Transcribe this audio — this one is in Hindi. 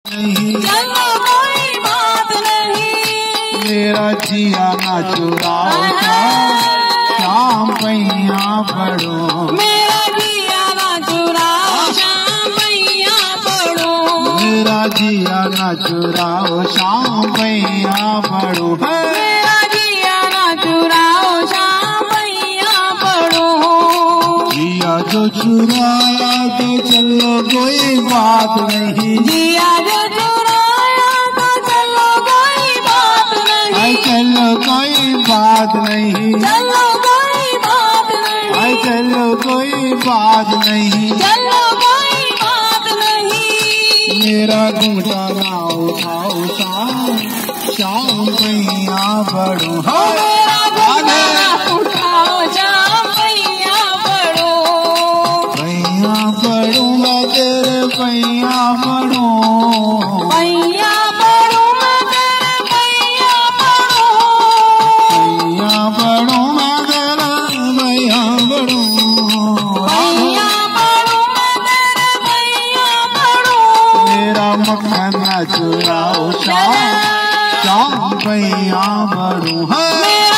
नहीं, चलो कोई बात नहीं। मेरा जिया ना चुराओ शाम पैया पड़ो, मेरा जिया ना चुराओ शाम पैया पड़ो, मेरा जिया ना चुराओ शाम पैया पड़ो, मेरा जिया ना चुराओ शाम पैया पड़ो। जिया जो चुराया तो चलो कोई बात नहीं, जिया जो चुराया तो चलो कोई बात नहीं, चलो कोई बात नहीं, चलो कोई बात नहीं, चलो कोई बात नहीं, चलो कोई बात नहीं। मेरा घूंटा ना उठाओ शाम पैया पड़ो, मेरा घूंटा ना उठाओ शाम पैया पड़ो, पैया पड़ो मैं तेरे पैया पड़ो, पैया पड़ो मैं तेरे पैया पड़ो, पैया पड़ो मैं तेरे पैया पड़ो, पैया पड़ो मैं तेरे पैया पड़ो। मेरा मक्खन न चुराओ शाम पैया पड़ो,